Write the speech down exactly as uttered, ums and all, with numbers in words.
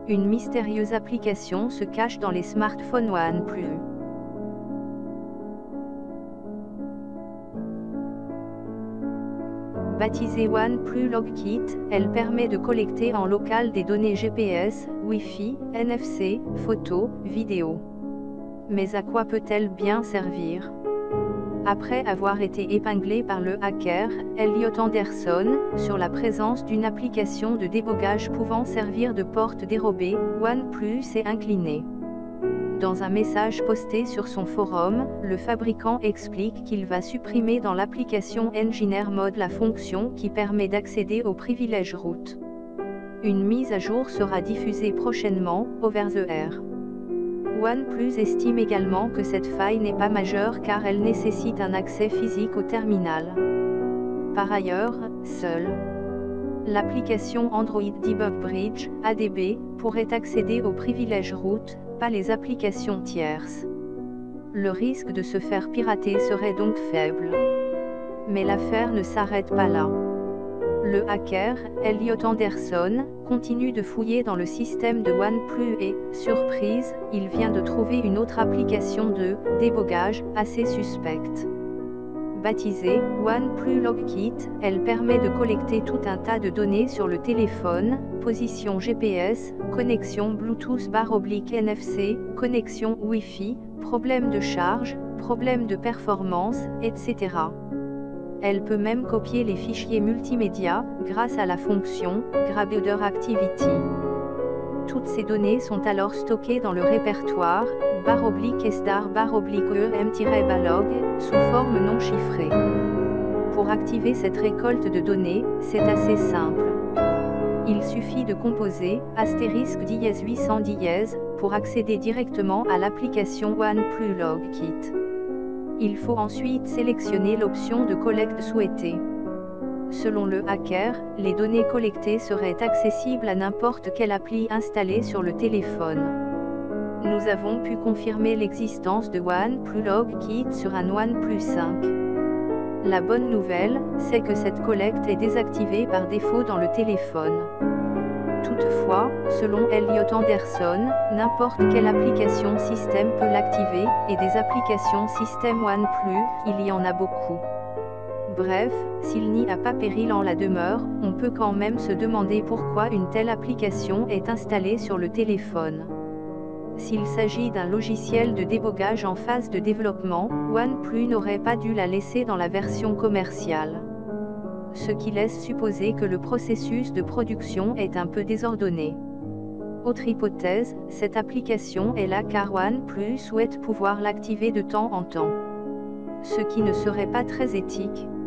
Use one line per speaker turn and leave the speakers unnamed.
Une mystérieuse application se cache dans les smartphones OnePlus. Baptisée OnePlus Log Kit, elle permet de collecter en local des données G P S, Wi-Fi, N F C, photos, vidéos. Mais à quoi peut-elle bien servir? Après avoir été épinglé par le hacker, Elliot Anderson, sur la présence d'une application de débogage pouvant servir de porte dérobée, OnePlus s'est incliné. Dans un message posté sur son forum, le fabricant explique qu'il va supprimer dans l'application Engineer Mode la fonction qui permet d'accéder aux privilèges route. Une mise à jour sera diffusée prochainement, over the air. OnePlus estime également que cette faille n'est pas majeure car elle nécessite un accès physique au terminal. Par ailleurs, seule l'application Android Debug Bridge, A D B, pourrait accéder aux privilèges route, pas les applications tierces. Le risque de se faire pirater serait donc faible. Mais l'affaire ne s'arrête pas là. Le hacker, Elliot Anderson, continue de fouiller dans le système de OnePlus et, surprise, il vient de trouver une autre application de débogage assez suspecte. Baptisée OnePlus Log Kit, elle permet de collecter tout un tas de données sur le téléphone, position G P S, connexion Bluetooth barre oblique N F C, connexion Wi-Fi, problème de charge, problème de performance, et cetera. Elle peut même copier les fichiers multimédia, grâce à la fonction Grab Other Activity. Toutes ces données sont alors stockées dans le répertoire, barre oblique star barre oblique em-balog, sous forme non chiffrée. Pour activer cette récolte de données, c'est assez simple. Il suffit de composer astérisque dièse huit cents dièse pour accéder directement à l'application OnePlus Log Kit. Il faut ensuite sélectionner l'option de collecte souhaitée. Selon le hacker, les données collectées seraient accessibles à n'importe quelle appli installée sur le téléphone. Nous avons pu confirmer l'existence de OnePlus Log Kit sur un OnePlus cinq. La bonne nouvelle, c'est que cette collecte est désactivée par défaut dans le téléphone. Toutefois, selon Elliot Anderson, n'importe quelle application système peut l'activer, et des applications système OnePlus, il y en a beaucoup. Bref, s'il n'y a pas péril en la demeure, on peut quand même se demander pourquoi une telle application est installée sur le téléphone. S'il s'agit d'un logiciel de débogage en phase de développement, OnePlus n'aurait pas dû la laisser dans la version commerciale. Ce qui laisse supposer que le processus de production est un peu désordonné. Autre hypothèse, cette application est là car OnePlus souhaite pouvoir l'activer de temps en temps. Ce qui ne serait pas très éthique.